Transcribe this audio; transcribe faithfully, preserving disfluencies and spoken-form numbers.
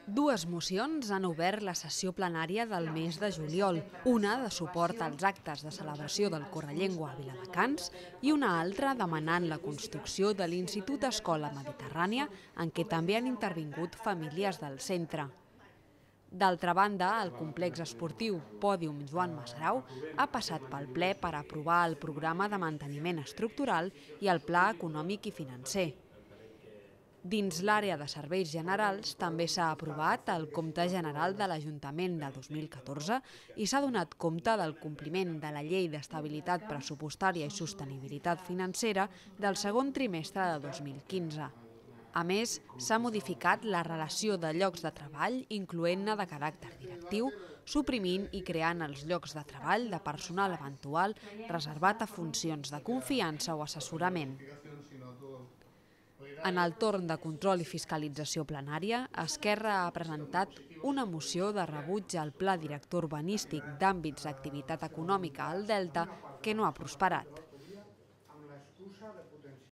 Dues mocions han obert la sessió plenària del mes de juliol, una de suport als actes de celebració del Correllengua a Viladecans i una altra demanant la construcció de l'Institut Escola Mediterrània, en què també han intervingut famílies del centre. D'altra banda, el complex esportiu Pòdium Joan Masarau ha passat pel ple per aprovar el programa de manteniment estructural i el pla econòmic i financer. Dins l'àrea de serveis generals també s'ha aprovat el Compte General de l'Ajuntament de dos mil catorze i s'ha donat compte del compliment de la Llei d'Estabilitat Pressupostària i Sostenibilitat Financera del segon trimestre de dos mil quinze. A més, s'ha modificat la relació de llocs de treball, incloent-ne de caràcter directiu, suprimint i creant els llocs de treball de personal eventual reservat a funcions de confiança o assessorament. En el torn de control i fiscalització plenària, Esquerra ha presentat una moció de rebuig al Pla Director Urbanístic d'Àmbits d'Activitat Econòmica al Delta que no ha prosperat.